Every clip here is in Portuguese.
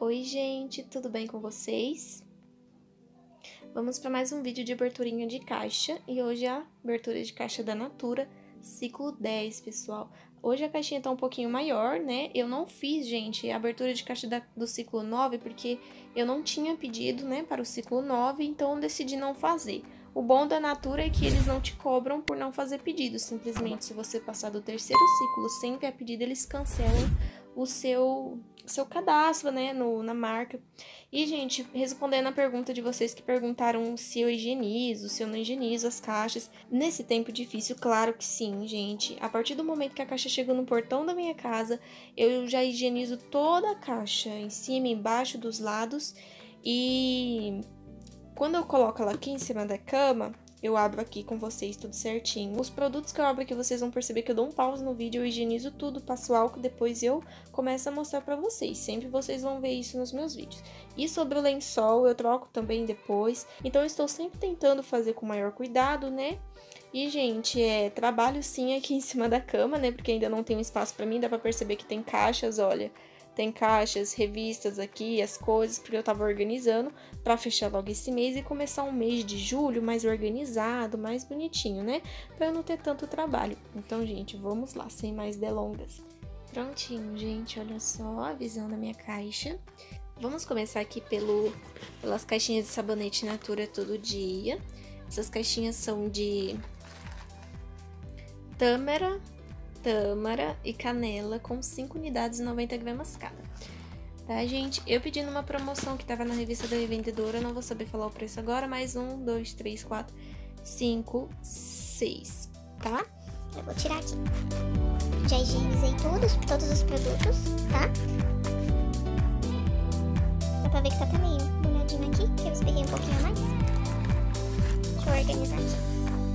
Oi, gente, tudo bem com vocês? Vamos para mais um vídeo de aberturinha de caixa e hoje é a abertura de caixa da Natura, ciclo 10, pessoal. Hoje a caixinha tá um pouquinho maior, né? Eu não fiz, gente, a abertura de caixa do ciclo 9 porque eu não tinha pedido, né, para o ciclo 9, então eu decidi não fazer. O bom da Natura é que eles não te cobram por não fazer pedido, simplesmente se você passar do terceiro ciclo sem enviar pedido, eles cancelam o seu cadastro, né, na marca. E, gente, respondendo a pergunta de vocês que perguntaram se eu higienizo, se eu não higienizo as caixas, nesse tempo difícil, claro que sim, gente. A partir do momento que a caixa chegou no portão da minha casa, eu já higienizo toda a caixa, em cima, embaixo, dos lados. E quando eu coloco ela aqui em cima da cama, eu abro aqui com vocês tudo certinho. Os produtos que eu abro aqui, vocês vão perceber que eu dou um pause no vídeo, eu higienizo tudo, passo álcool, depois eu começo a mostrar pra vocês. Sempre vocês vão ver isso nos meus vídeos. E sobre o lençol, eu troco também depois. Então, eu estou sempre tentando fazer com maior cuidado, né? E, gente, trabalho sim aqui em cima da cama, né? Porque ainda não tem um espaço pra mim, dá pra perceber que tem caixas, olha. Tem caixas, revistas aqui, as coisas, porque eu tava organizando pra fechar logo esse mês e começar um mês de julho mais organizado, mais bonitinho, né? Pra eu não ter tanto trabalho. Então, gente, vamos lá, sem mais delongas. Prontinho, gente, olha só a visão da minha caixa. Vamos começar aqui pelas caixinhas de sabonete Natura Todo Dia. Essas caixinhas são de tâmara e canela com 5 unidades e 90 gramas cada. Tá, gente? Eu pedi numa promoção que tava na revista da revendedora, não vou saber falar o preço agora, mas 1, 2, 3, 4, 5, 6, tá? Eu vou tirar aqui. Já higienizei todos os produtos, tá? Dá pra ver que tá até meio molhadinho aqui, que eu espirrei um pouquinho a mais. Deixa eu organizar aqui.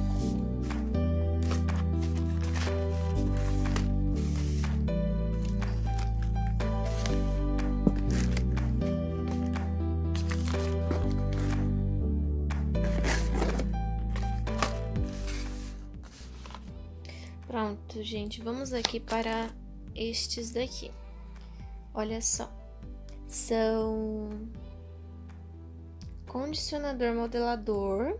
Pronto, gente, vamos aqui para estes daqui. Olha só, são condicionador modelador.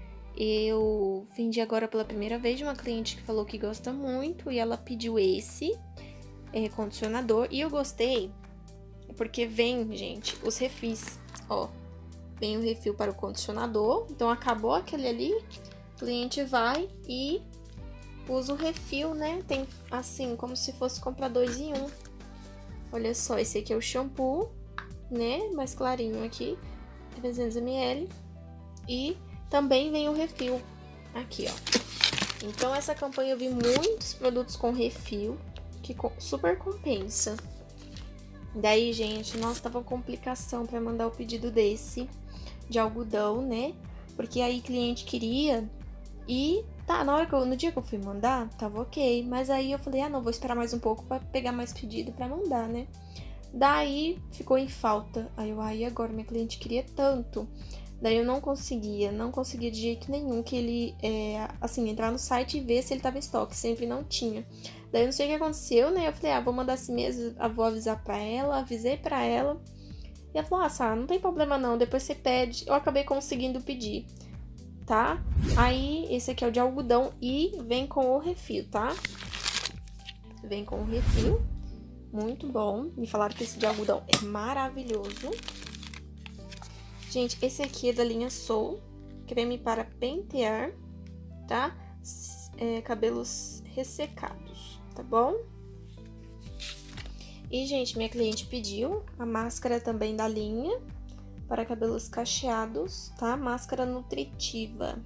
Eu vendi agora pela primeira vez de uma cliente que falou que gosta muito e ela pediu esse condicionador. E eu gostei porque vem, gente, os refis, ó. Vem o refil para o condicionador, então acabou aquele ali, o cliente vai e usa o refil, né? Tem assim, como se fosse comprar 2 em 1. Olha só, esse aqui é o shampoo, né? Mais clarinho aqui, 300 ml. E também vem o refil aqui, ó. Então, essa campanha eu vi muitos produtos com refil, que super compensa. Daí, gente, nossa, tava complicação pra mandar o pedido desse, de algodão, né? Porque aí cliente queria e tá, no dia que eu fui mandar, tava ok. Mas aí eu falei, não, vou esperar mais um pouco pra pegar mais pedido pra mandar, né? Daí, ficou em falta. Aí eu, agora minha cliente queria tanto. Daí eu não conseguia de jeito nenhum que ele, assim, entrar no site e ver se ele tava em estoque. Sempre não tinha. Daí eu não sei o que aconteceu, né? Eu falei, vou mandar assim mesmo, vou avisar pra ela, avisei pra ela. E ela falou, Sá, não tem problema não, depois você pede. Eu acabei conseguindo pedir, tá? Aí, esse aqui é o de algodão e vem com o refil, tá? Vem com o refil, muito bom. Me falaram que esse de algodão é maravilhoso. Gente, esse aqui é da linha Soul, creme para pentear, tá? Cabelos ressecados, tá bom? E, gente, minha cliente pediu a máscara também da linha para cabelos cacheados, tá? Máscara nutritiva.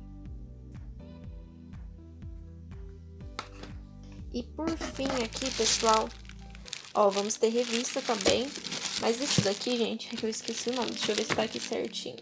E por fim aqui, pessoal, ó, vamos ter revista também. Mas isso daqui, gente, é que eu esqueci o nome. Deixa eu ver se tá aqui certinho.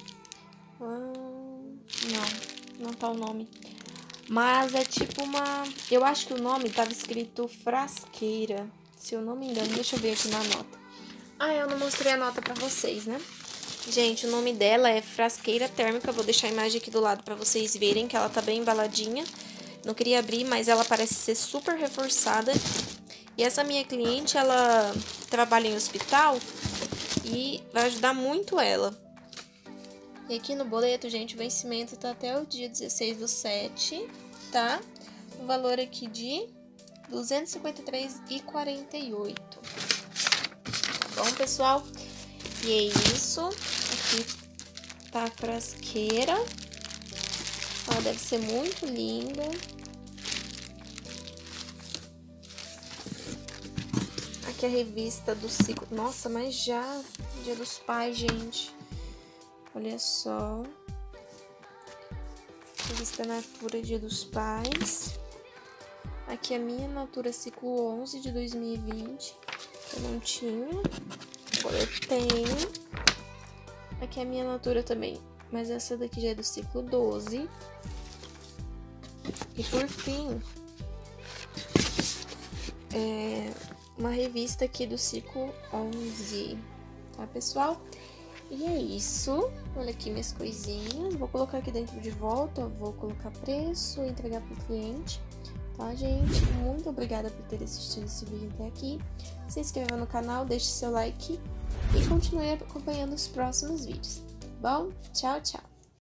Não tá o nome. Mas é tipo uma... Eu acho que o nome tava escrito frasqueira. Se eu não me engano, deixa eu ver aqui na nota. Eu não mostrei a nota pra vocês, né? Gente, o nome dela é frasqueira térmica. Vou deixar a imagem aqui do lado pra vocês verem que ela tá bem embaladinha. Não queria abrir, mas ela parece ser super reforçada. E essa minha cliente, ela trabalha em hospital e vai ajudar muito ela. E aqui no boleto, gente, o vencimento tá até o dia 16/7, tá? O valor aqui de R$ 253,48. Tá bom, pessoal? E é isso. Aqui tá a frasqueira. Ela deve ser muito linda. Aqui a revista do ciclo. Nossa, mas já Dia dos Pais, gente. Olha só. Revista Natura Dia dos Pais. Aqui a minha Natura Ciclo 11 de 2020. Eu não tinha. Agora eu tenho. Aqui a minha Natura também. Mas essa daqui já é do ciclo 12. E por fim, uma revista aqui do ciclo 11, tá, pessoal? E é isso. Olha aqui minhas coisinhas. Vou colocar aqui dentro de volta, vou colocar preço, entregar pro cliente, tá, gente? Muito obrigada por ter assistido esse vídeo até aqui. Se inscreva no canal, deixe seu like e continue acompanhando os próximos vídeos. Bom, tchau, tchau!